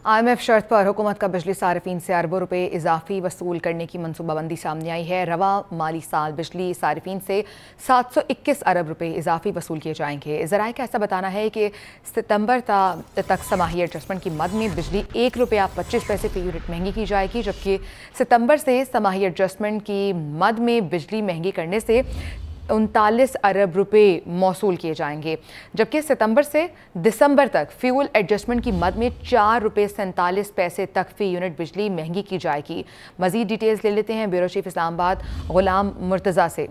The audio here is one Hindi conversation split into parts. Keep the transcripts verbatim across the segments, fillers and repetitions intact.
आई एम एफ शर्त पर हुकूमत का बिजली सारिफीन से अरबों रुपए इजाफी वसूल करने की मनसूबाबंदी सामने आई है। रवा माली साल बिजली सारिफीन से सात सौ इक्कीस अरब रुपए इजाफी वसूल किए जाएंगे। ज़राए का ऐसा बताना है कि सितंबर तक समाही एडजस्टमेंट की मद में बिजली एक रुपया पच्चीस पैसे फी यूनिट महंगी की जाएगी, जबकि सितंबर से समाही एडजस्टमेंट की मद में बिजली महंगी करने से उनतालीस अरब रुपए मौसूल किए जाएंगे, जबकि सितंबर से दिसंबर तक फ्यूल एडजस्टमेंट की मद में चार रुपये सैंतालीस पैसे तक फी यूनिट बिजली महंगी की जाएगी। मजीद डिटेल्स ले लेते हैं ब्यूरो चीफ इस्लामाबाद गुलाम मुर्तज़ा से।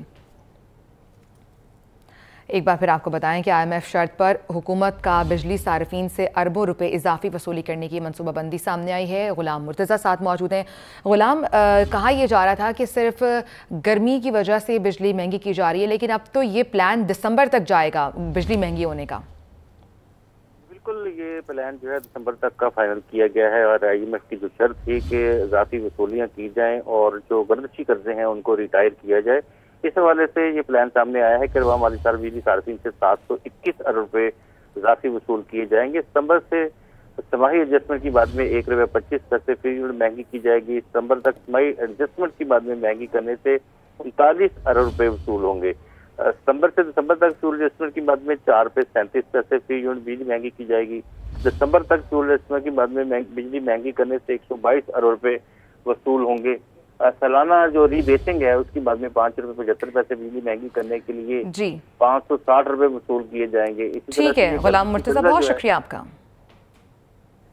एक बार फिर आपको बताएं कि आई एम एफ शर्त पर हुकूमत का बिजली सारिफीन से अरबों रुपए इजाफी वसूली करने की मनसूबाबंदी सामने आई है। गुलाम मुर्तज़ा साथ मौजूद हैं। गुलाम, कहा यह जा रहा था कि सिर्फ गर्मी की वजह से बिजली महंगी की जा रही है, लेकिन अब तो ये प्लान दिसंबर तक जाएगा बिजली महंगी होने का। बिल्कुल, ये प्लान जो है दिसंबर तक का फाइनल किया गया है और आई एम एफ की जो शर्त थी कि इजाफी वसूलियाँ की जाएँ और जो गर्दशी कर्जे हैं उनको रिटायर किया जाए, इस हवाले से ये प्लान सामने आया है कि रवा माली साल बिजली सारिफीन से सात सौ इक्कीस अरब रुपए इजाफी वसूल किए जाएंगे। सितंबर से समाही एडजस्टमेंट की बाद में एक रुपये पच्चीस पैसे फी यूनिट महंगी की जाएगी। सितंबर तक समाही एडजस्टमेंट की बाद में महंगी करने से उनतालीस अरब रुपए वसूल होंगे। सितंबर से दिसंबर तक फ्यूल एडजस्टमेंट की बाद में चार रुपये सैंतीस पैसे फी यूनिट बिजली महंगी की जाएगी। दिसंबर तक फ्यूल एडजस्टमेंट की बाद में बिजली महंगी करने से एक सौ बाईस अरब रुपए वसूल होंगे। सालाना जो रीबेसिंग है उसकी बाद में पाँच रुपए पचहत्तर पैसे बिजली महंगी करने के लिए जी पाँच सौ साठ रुपए वसूल किए जाएंगे। ठीक है गुलाम मुर्तज़ा, बहुत शुक्रिया आपका।